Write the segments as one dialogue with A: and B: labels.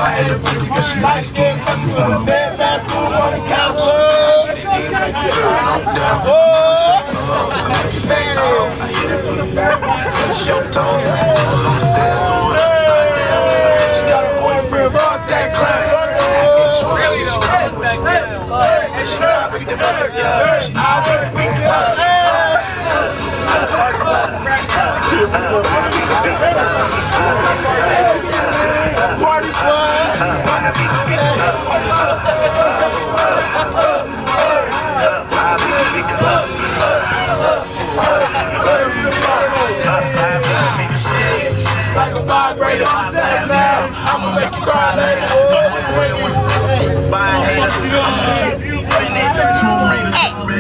A: She light skin, fucking bed, bathroom on the couch. Say it. I hit it from the back, touch your toes. She got a boyfriend, fuck that clown. Really though, back down. And she got me the back, yeah. Party fun. Like a vibrator, I'ma make you cry later. Bye, haters. Tomb Raiders.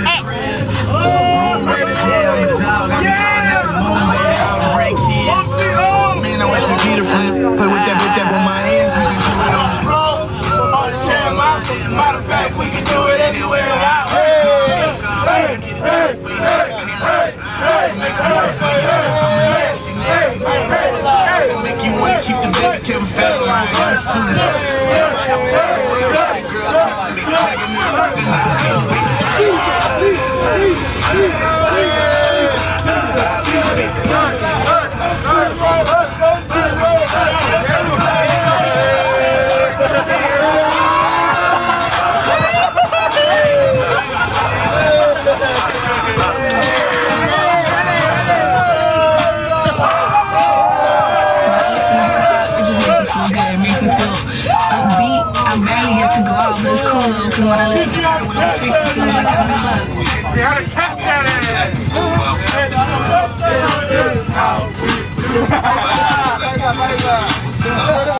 A: Tomb Raiders, yeah, I'm a dog. I be calling at the moment. I'll break kids. Man, I wish we get it from. Play with that with my hands. We can do it on the road. On the chair, matter of fact, we can do it anywhere. Make you want to keep the baby Kevin Federline.
B: I barely get to go out, but it's cool though, because when I listen to it, when I'm 60, it feels like I'm in love.
A: We had a cat that ass!